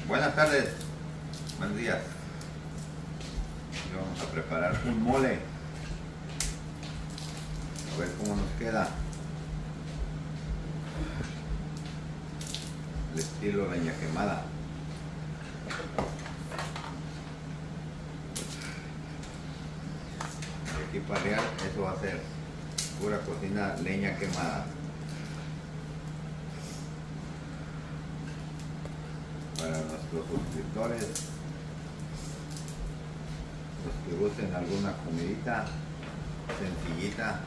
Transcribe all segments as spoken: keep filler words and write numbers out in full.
Buenas tardes, buenos días. Vamos a preparar un mole. A ver cómo nos queda. El estilo leña quemada. De aquí para arriba, eso va a ser pura cocina leña quemada. Para nuestros suscriptores, los que gusten alguna comidita sencillita,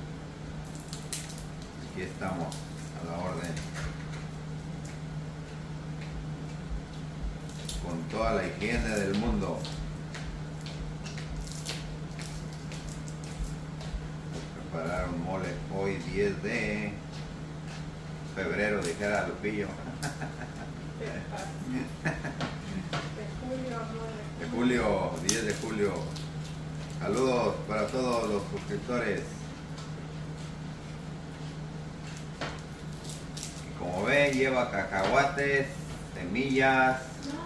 aquí estamos a la orden, con toda la higiene del mundo. Voy a preparar un mole hoy diez de febrero, dijera Lupillo. De julio, diez de julio. Saludos para todos los suscriptores. Y como ven, lleva cacahuates, semillas,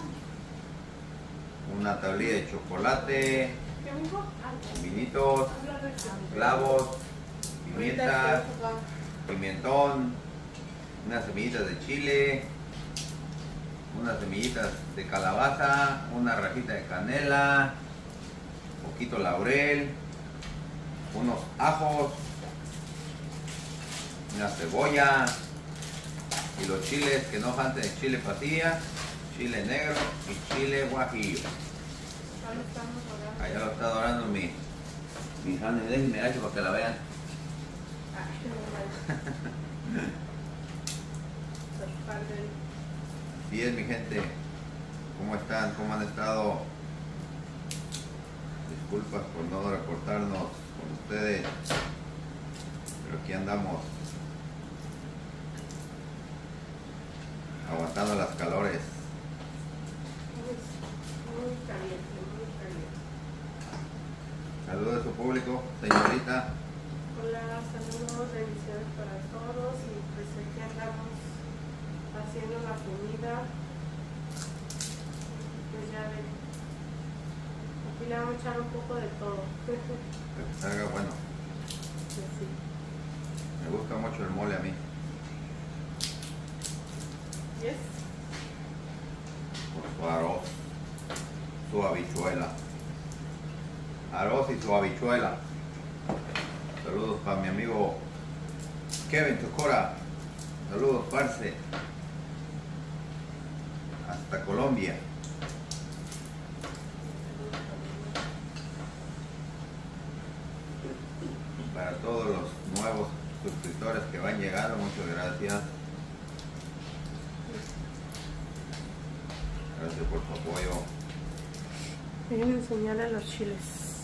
una tablilla de chocolate, vinitos, clavos, pimientas, pimentón, unas semillitas de chile, unas semillitas de calabaza, una rajita de canela, un poquito laurel, unos ajos, una cebolla y los chiles que no falten de chile pasilla, chile negro y chile guajillo. Allá lo está dorando mi mi Hanny, déjenme agacho para que la vean. Así es, mi gente. ¿Cómo están? ¿Cómo han estado? Disculpas por no reportarnos con ustedes, pero aquí andamos aguantando las calores. Muy caliente, muy caliente. Saludos a su público, señorita. Hola, saludos, bendiciones para todos y pues aquí andamos haciendo la comida. Pues ya ven, aquí le vamos a echar un poco de todo. Que salga bueno. Pues sí. Me gusta mucho el mole a mí. Yes. Con su arroz, su habichuela. Arroz y su habichuela. Saludos para mi amigo Kevin Tocora. Saludos, parce. Hasta Colombia. Para todos los nuevos suscriptores que van llegando, muchas gracias. Gracias por su apoyo. Voy a enseñarles los chiles.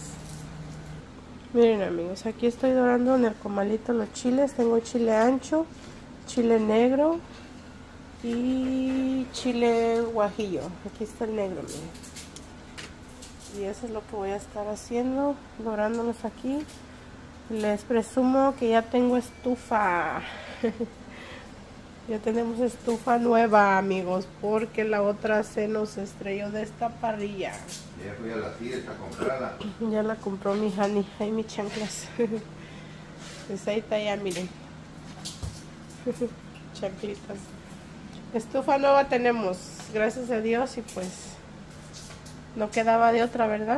Miren, amigos, aquí estoy dorando en el comalito los chiles. Tengo chile ancho, chile negro y chile guajillo. Aquí está el negro, miren. Y eso es lo que voy a estar haciendo, dorándolos aquí. Les presumo que ya tengo estufa. Ya tenemos estufa nueva, amigos, porque la otra se nos estrelló de esta parrilla. Ya fui a la tienda a comprarla. Ya la compró mi Hanny, ahí mis chanclas. Pues ahí está ya, miren. Chanclitas. Estufa nueva tenemos, gracias a Dios, y pues no quedaba de otra, ¿verdad?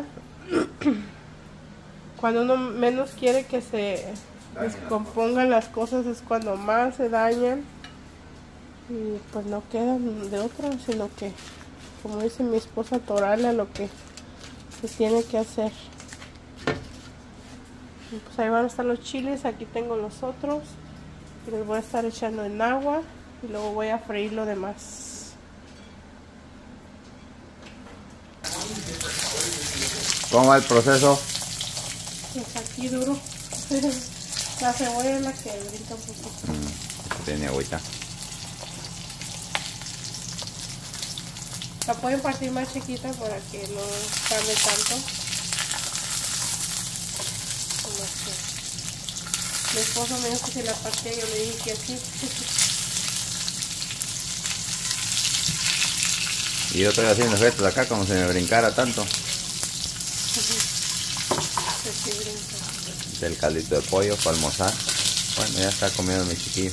Cuando uno menos quiere que se descompongan las cosas es cuando más se dañan. Y pues no quedan de otra, sino que, como dice mi esposa, atorarle a lo que se tiene que hacer. Y pues ahí van a estar los chiles, aquí tengo los otros. Y los voy a estar echando en agua y luego voy a freír lo demás. ¿Cómo va el proceso? Pues aquí duro. La cebolla es la que brinca un poquito. Mm, tiene agüita. La pueden partir más chiquita para que no tarde tanto. Como así. Mi esposo me dijo que si la partía, yo le dije que así. Y yo estoy haciendo gestos acá como si me brincara tanto. Del caldito de pollo para almorzar. Bueno, ya está comiendo mi chiquillo.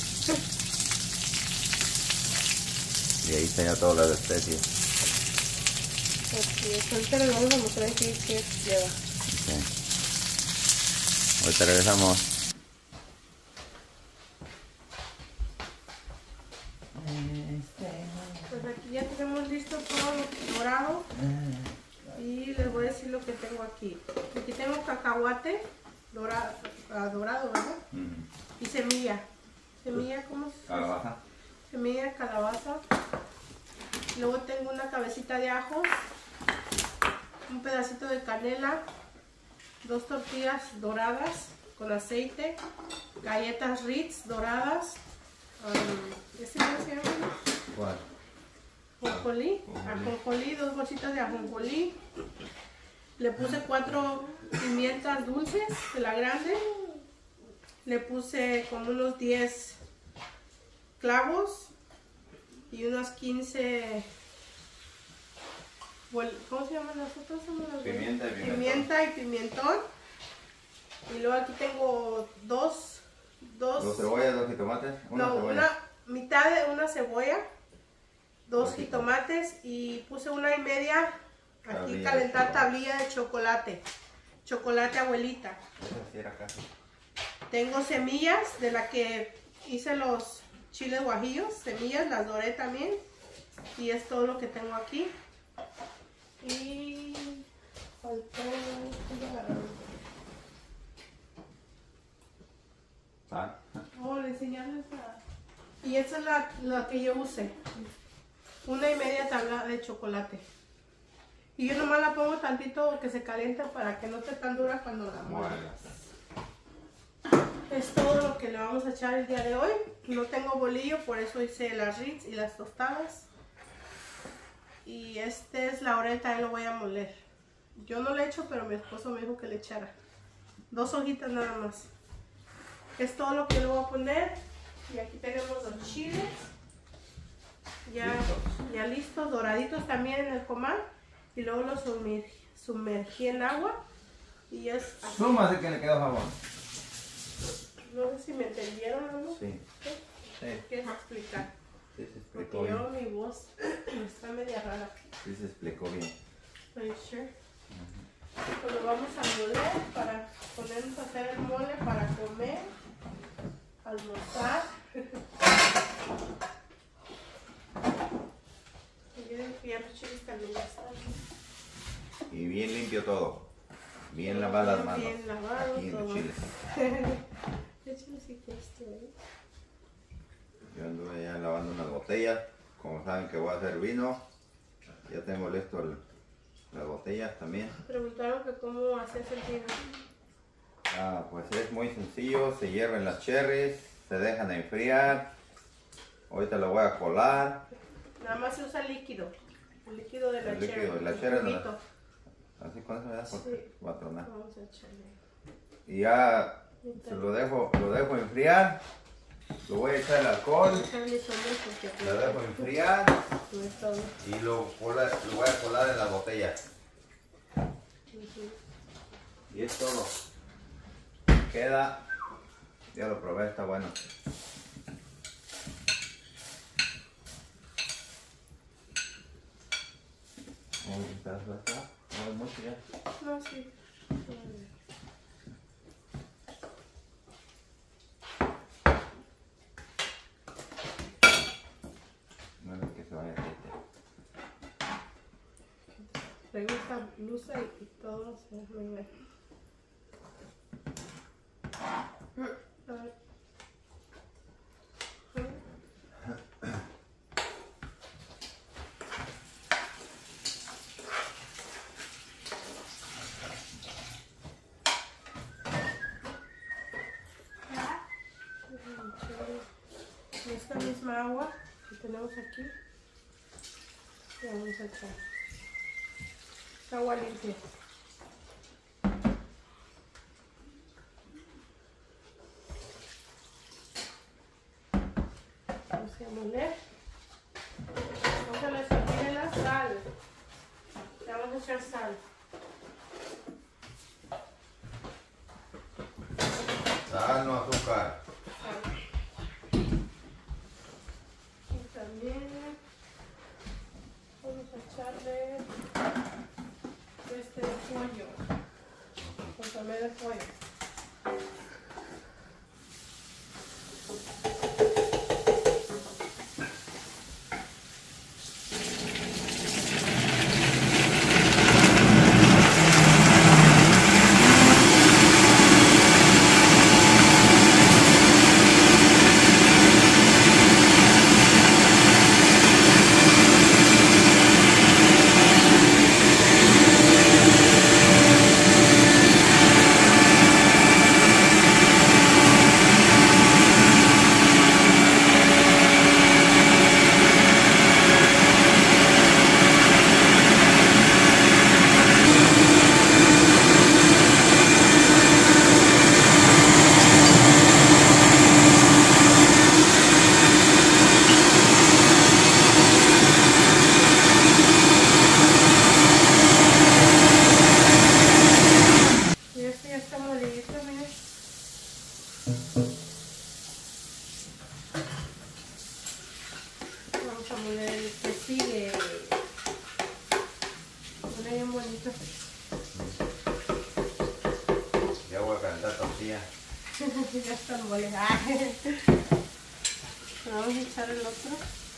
Y ahí está ya todas las especies. Así es, ahorita les vamos a mostrar aquí qué lleva. Okay. Ahorita regresamos. Pues aquí ya tenemos listo todo lo dorado. Y les voy a decir lo que tengo aquí. Aquí tengo cacahuate dorado, dorado ¿verdad? Mm. Y semilla. Semilla, ¿cómo se llama? Calabaza. Semilla de calabaza. Luego tengo una cabecita de ajo, un pedacito de canela, dos tortillas doradas con aceite, galletas Ritz doradas, um, ¿ese cómo se llama? ¿Cuál? Ajonjolí, ajonjolí, dos bolsitas de ajonjolí. Le puse cuatro pimientas dulces de la grande. Le puse como unos diez clavos y unas quince, ¿cómo se llaman las otras? Pimienta y pimentón. Pimienta y pimentón. Y luego aquí tengo dos, dos, dos cebollas, dos jitomates, una no, cebolla. una mitad de una cebolla, dos jitomates y puse una y media aquí Tablilla calentar tablilla de chocolate, chocolate abuelita. Esa sí era casi. Tengo semillas de la que hice los chiles guajillos, semillas, las doré también. Y es todo lo que tengo aquí. Y faltó... Ah. Oh, le enseñarles la... Y esa es la, la que yo usé. Una y media tabla de chocolate. Y yo nomás la pongo tantito que se caliente para que no esté tan dura cuando la muela. Es todo lo que le vamos a echar el día de hoy. No tengo bolillo, por eso hice las Ritz y las tostadas. Y este es la oreta, ahí lo voy a moler. Yo no le echo, pero mi esposo me dijo que le echara. Dos hojitas nada más. Es todo lo que le voy a poner. Y aquí tenemos los chiles. Ya listos, ya listos doraditos también en el comal. Y luego los sumergí, sumergí en agua. Y es... Súmase que le quedó jabón. No sé si me entendieron o no. Sí. ¿Qué? Sí. ¿Quieres explicar? Sí, se explicó Porque bien. yo mi voz está media rara. Sí, se explicó bien. Are you sure? Uh-huh. Pues lo vamos a moler para ponernos a hacer el mole para comer, almorzar. Y ya los chiles también ya están. Y bien limpio todo. Bien lavadas las manos. Bien lavado aquí en todo. los chiles. Échale si quieres tú, ¿eh? Yo anduve ya lavando unas botellas. Como saben que voy a hacer vino, ya tengo listo el, las botellas también. Preguntaron que cómo haces el vino. Ah, pues es muy sencillo. Se hierven las cherries, se dejan enfriar. Ahorita lo voy a colar. Nada más se usa líquido. El líquido de la El cherry. líquido de la el cherry. juguito. Así con eso me da porque Sí. va a tronar. Vamos a echarle. Y ya se lo dejo, lo dejo enfriar. Lo voy a echar el alcohol. Echarle sombra porque Lo dejo enfriar. no es todo. Y lo, cola- lo voy a colar en las botellas. Uh-huh. Y es todo. Queda. Ya lo probé, está bueno. Un pedazo de acá. No es mucho ya. No, sí. No es que se vaya a aceite. Traigo esta blusa y, y todo se me ve. A ver. Esta misma agua que tenemos aquí, la vamos a echar. Es agua limpia. Vamos a moler. Vamos a le la sal. vamos a echar sal. Sal, no azúcar. Sal. Y también vamos a echarle este pollo, consomé de pollo. Vamos a moler el que sigue. Huele bien bonito. Ya voy a calentar tortilla. Ya está mole. Vamos a echar el otro.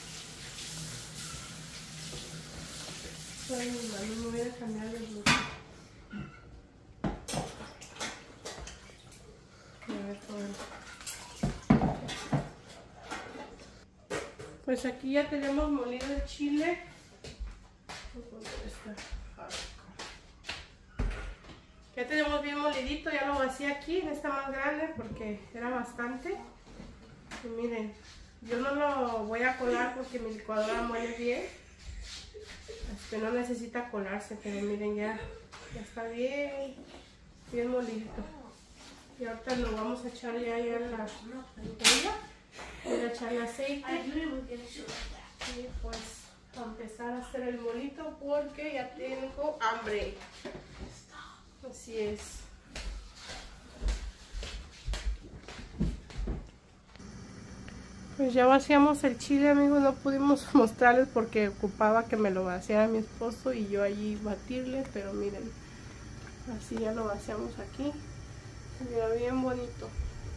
Ay, no me voy a cambiar de luz. Pues aquí ya tenemos molido el chile. Ya tenemos bien molidito, ya lo vacié aquí en esta más grande porque era bastante. Y miren, yo no lo voy a colar porque mi licuadora muele bien. Así que no necesita colarse, pero miren ya, ya está bien, bien molidito. Y ahorita lo vamos a echar ya, ya en la olla. Voy a echarle aceite. Y pues a empezar a hacer el molito porque ya tengo hambre. Así es. Pues ya vaciamos el chile, amigos. No pudimos mostrarles porque ocupaba que me lo vaciara mi esposo y yo allí batirle, pero miren, así ya lo vaciamos aquí. Mira, bien bonito.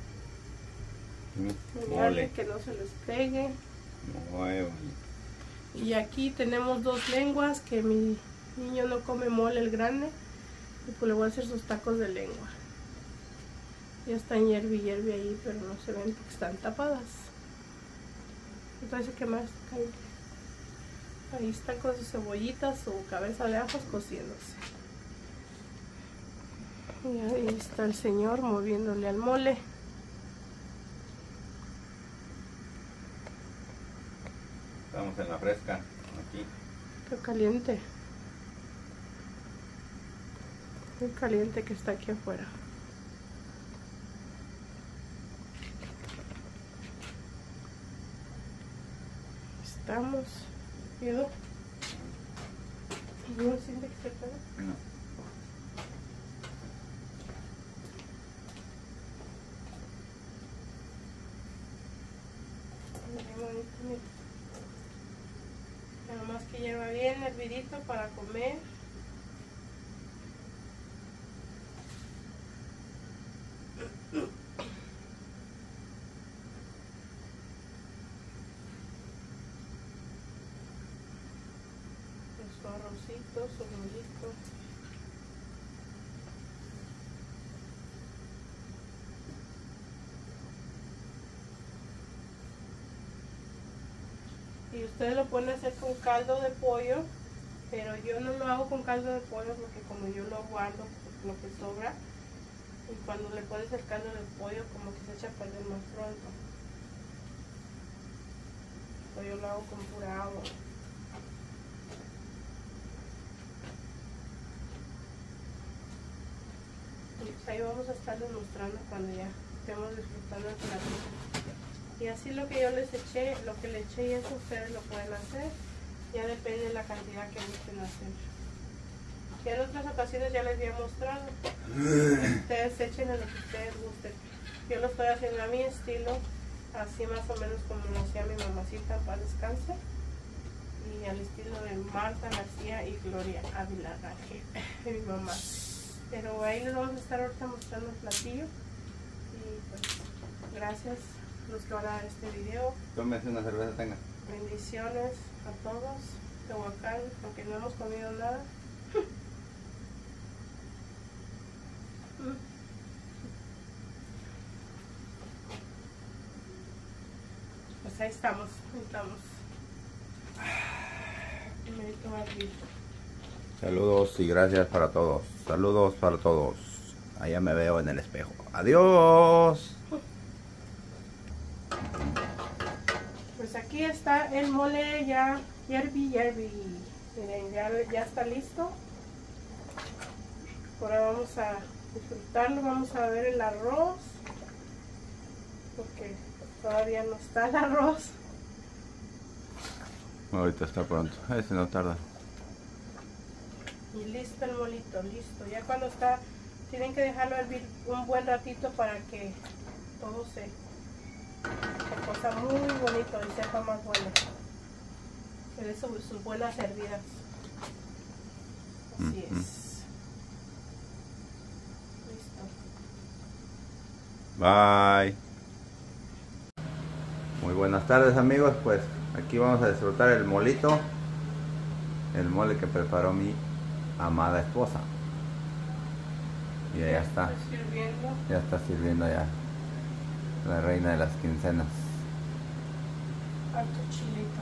Mole. Que no se les pegue. Muy bonito. Y aquí tenemos dos lenguas que mi niño no come mole, el grande. Y pues le voy a hacer sus tacos de lengua. Ya están hierve y hierve ahí, pero no se ven porque están tapadas. Entonces, ¿qué más? Ahí está con sus cebollitas, su cabeza de ajos cociéndose. Y ahí está el señor moviéndole al mole. Estamos en la fresca, aquí. Qué caliente. Qué caliente que está aquí afuera. Estamos. ¿Miedo? ¿No siente que se pega? No. Nada más que lleva bien hervidito para comer. Su arrocito, su molito. Y ustedes lo pueden hacer con caldo de pollo, pero yo no lo hago con caldo de pollo porque como yo lo guardo lo que sobra, y cuando le pones el caldo de pollo como que se echa a perder más pronto. Entonces yo lo hago con pura agua. Y pues ahí vamos a estarles mostrando cuando ya estemos disfrutando el plato. Y así lo que yo les eché, lo que le eché y eso ustedes lo pueden hacer. Ya depende de la cantidad que gusten hacer. Ya en otras ocasiones ya les había mostrado. Ustedes echen en lo que ustedes gusten. Yo lo estoy haciendo a mi estilo, así más o menos como lo hacía mi mamacita, para descanse. Y al estilo de Marta García y Gloria Ávila Rangel, mi mamá. Pero ahí les vamos a estar ahorita mostrando el platillo. Y pues, gracias a los que van a ver este video. Tómese una cerveza, tenga. Bendiciones a todos. Tehuacán, aunque no hemos comido nada. Pues ahí estamos, ahí estamos. Primerito barrito. Saludos y gracias para todos. Saludos para todos. Allá me veo en el espejo. Adiós. Pues aquí está el mole ya hiervi, hiervi. Miren, ya, ya está listo. Ahora vamos a disfrutarlo, vamos a ver el arroz. Porque todavía no está el arroz. Ahorita está pronto. Ese no tarda. Y listo el molito, listo. Ya cuando está, tienen que dejarlo hervir un buen ratito para que todo se, se cosa muy bonito y sepa más bueno. Que dé sus, sus buenas hervidas. Así Mm-hmm. es. Listo. Bye. Muy buenas tardes, amigos. Pues aquí vamos a disfrutar el molito. El mole que preparó mi amada esposa. Y ya está. Está sirviendo. Ya está sirviendo ya. La reina de las quincenas. Harto chilito.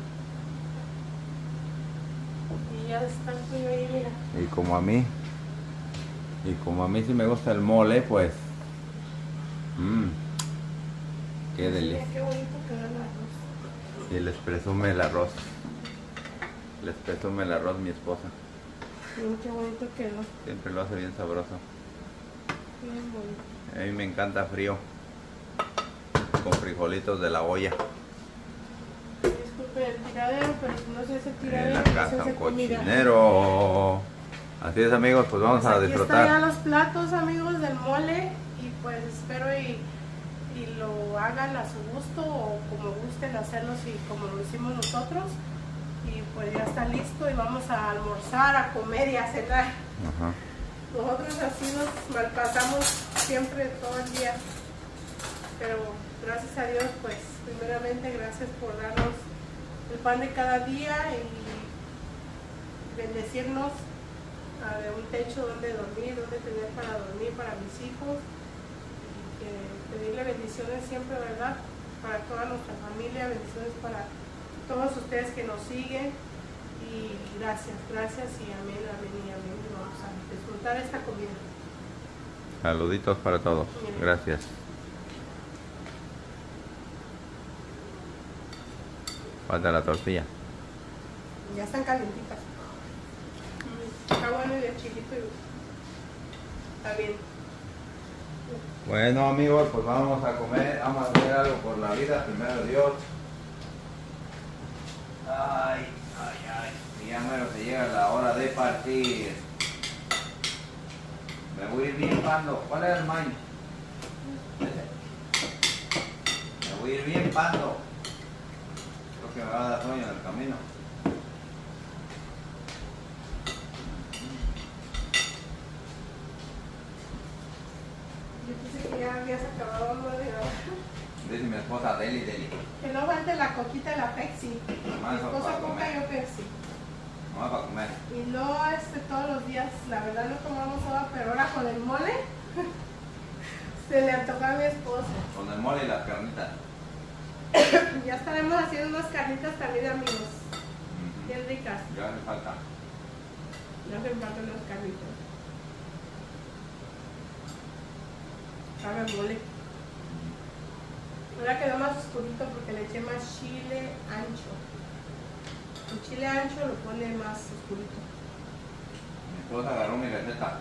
Y ya está el pollo ahí, mira. Y como a mí, y como a mí sí me gusta el mole, pues, mmm, qué delicia. Mira qué bonito quedó el arroz. Y les presume el arroz, les presume el arroz mi esposa. Miren qué bonito quedó. Siempre lo hace bien sabroso. Bien bonito. A mí me encanta frío, con frijolitos de la olla. Disculpen el tiradero, pero si no se hace tiradero, En la no se casa hace un comida. cochinero. Así es, amigos, pues vamos Pues a aquí disfrutar. están ya los platos, amigos, del mole. Y pues espero y, y lo hagan a su gusto o como gusten hacerlos y como lo hicimos nosotros. Y pues ya está listo y vamos a almorzar, a comer y a cenar. Ajá. Nosotros así nos malpasamos siempre todo el día. Pero gracias a Dios, pues primeramente gracias por darnos el pan de cada día y bendecirnos a de un techo donde dormir, donde tener para dormir para mis hijos. Y que pedirle bendiciones siempre, ¿verdad? Para toda nuestra familia, bendiciones para todos ustedes que nos siguen. Y gracias, gracias y amén, amén y amén. Y vamos a disfrutar esta comida. Saluditos para todos. Miren. Gracias. Falta la tortilla. Ya están calientitas. Mm, Está bueno y el chilito y está bien. Bueno, amigos, pues vamos a comer, vamos a hacer algo por la vida, primero Dios. Ay, ay, ay, y ya mero se llega la hora de partir. Me voy a ir bien pando. ¿Cuál era el maíz? Ese. Me voy a ir bien pando. Creo que me va a dar sueño en el camino. Yo pensé que ya habías acabado algo de ahora. Dice mi esposa, deli, deli. Que no falte la coquita de la Pepsi. Mi Nomás eso esposa para coca comer. y yo Pepsi. Nomás para comer. Y no este, todos los días, la verdad no tomamos soda, pero ahora con el mole se le antoja a mi esposa. Con el mole y las carnitas. Ya estaremos haciendo unas carnitas también, amigos. Ujú. Bien ricas. Ya le falta. Ya hacen falta unas carnitas. Sabe a mole. Ahora quedó más oscurito porque le eché más chile ancho. El chile ancho lo pone más oscurito. Mi esposa agarró mi receta,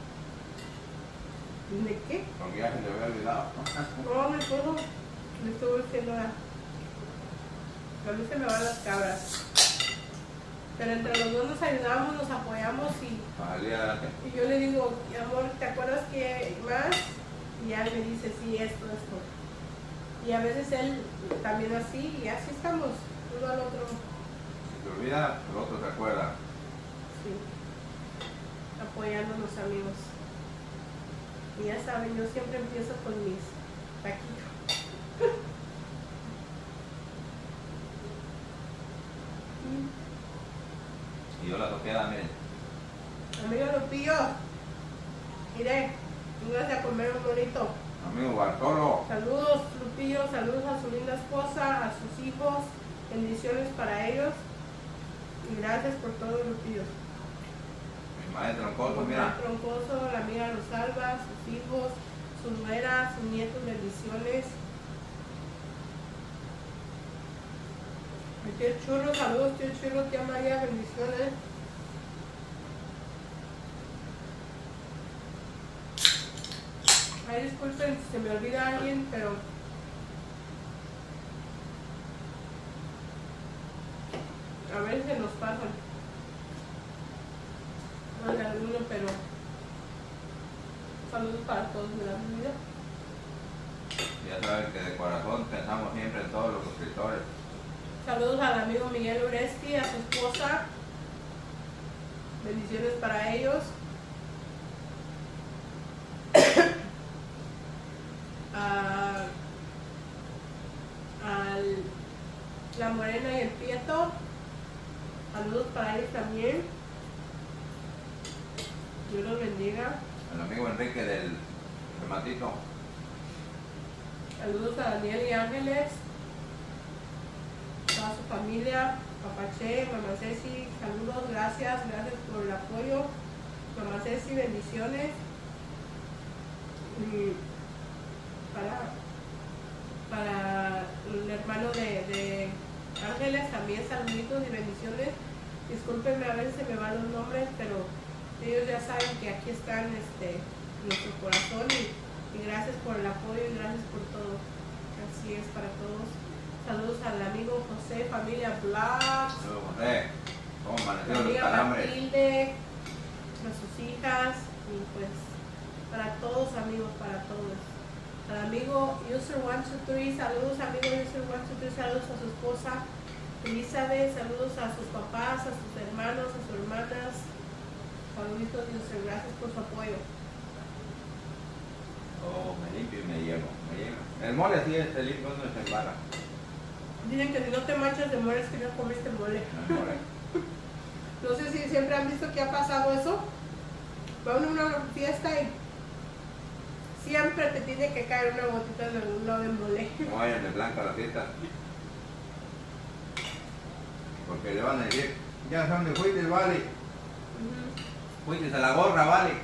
¿De qué? porque ya se le había olvidado. No, mi esposo me estuvo diciendo a... A mí se me van las cabras. Pero entre los dos nos ayudamos, nos apoyamos y, Para salir adelante. y yo le digo, amor, ¿te acuerdas que más? Y él me dice, sí, esto, esto. Y a veces él también así, y así estamos, uno al otro. Si te olvida, el otro se acuerda. Sí, apoyándonos, amigos. Y ya saben, yo siempre empiezo con mis taquitos. Y yo la toqueda, miren. Amigo Lupillo, mire, véngase a comer un bonito. Amigo Bartolo. Saludos, Lupillo, saludos a su linda esposa, a sus hijos, bendiciones para ellos. Y gracias por todo, Lupillo. Mi maestro Troncoso, mira. Troncoso, la amiga Rosalba, sus hijos, su nuera, sus nietos, bendiciones. Mi tío Churro, saludos, tío Churro, tía María, bendiciones. Ay, disculpen si se me olvida alguien, pero a veces se nos pasan. No de alguno, pero saludos para todos de la vida. Ya saben que de corazón pensamos siempre en todos los suscriptores. Saludos al amigo Miguel Oresti, a su esposa. Bendiciones para ellos. a, al La Morena y el Prieto. Saludos para ellos también. Dios los bendiga. El amigo Enrique del rematito. Saludos a Daniel y Ángeles, toda su familia, Papá Che, Mamá Ceci, saludos, gracias, gracias por el apoyo. Mamá Ceci, bendiciones. Y para, para el hermano de, de Ángeles también saluditos y bendiciones. Discúlpenme, a veces se me van los nombres, pero ellos ya saben que aquí están este, en nuestro corazón y, y gracias por el apoyo y gracias por todo. Así es para todos. Saludos al amigo José, familia Vlogs. Saludos, José. ¿Cómo La amanecieron los amiga calambres? Matilde, a sus hijas y pues para todos amigos, para todos. Al amigo User uno dos tres, saludos amigo User uno dos tres, saludos a su esposa Elizabeth, saludos a sus papás, a sus hermanos, a sus hermanas. Saluditos User, gracias por su apoyo. Oh, me limpio y me llevo, me llevo. El mole así es, se limpio, no se embala. Dicen que si no te manchas de mole es que no comiste mole. El mole. No sé si siempre han visto que ha pasado eso. Van a una fiesta y siempre te tiene que caer una gotita de algún lado de mole. No vayan de blanco a la fiesta. Porque le van a decir, ya son de fuites, vale. Ujú. Fuites a la gorra, vale.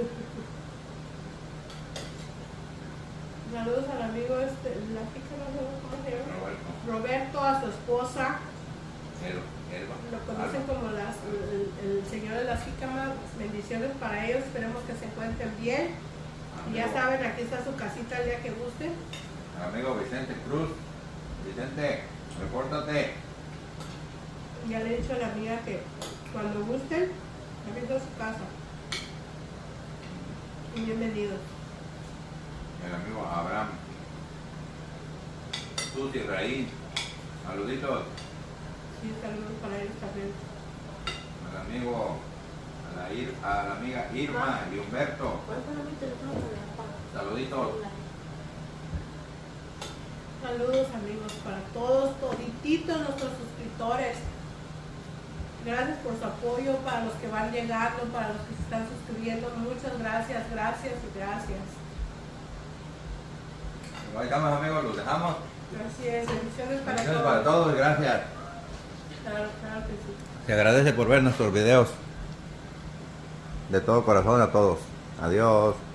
Saludos al amigo este, la chica, no sé cómo se llama. Roberto. Roberto, a su esposa. Elba. Elba. Lo conocen Alba. como las, el, el señor de las jícamas. Bendiciones para ellos, esperemos que se encuentren bien. Y ya Amigo- saben, aquí está su casita el día que gusten. el amigo Vicente Cruz. Vicente, repórtate. Ya le he dicho a la amiga que cuando gusten, aquí está su casa. Y bienvenidos. El amigo Abraham. Susi Raín. Saluditos. Sí, saludos para ellos también. Al amigo, a la, Ir- a la amiga Irma y Humberto. Saluditos. Saludos amigos para todos, todititos nuestros suscriptores. Gracias por su apoyo, para los que van llegando, para los que se están suscribiendo. Muchas gracias, gracias y gracias. Ahí estamos amigos, los dejamos. Así es, bendiciones para Bendiciones todos. para todos, gracias. Claro, claro que sí. Se agradece por ver nuestros videos. De todo corazón a todos. Adiós.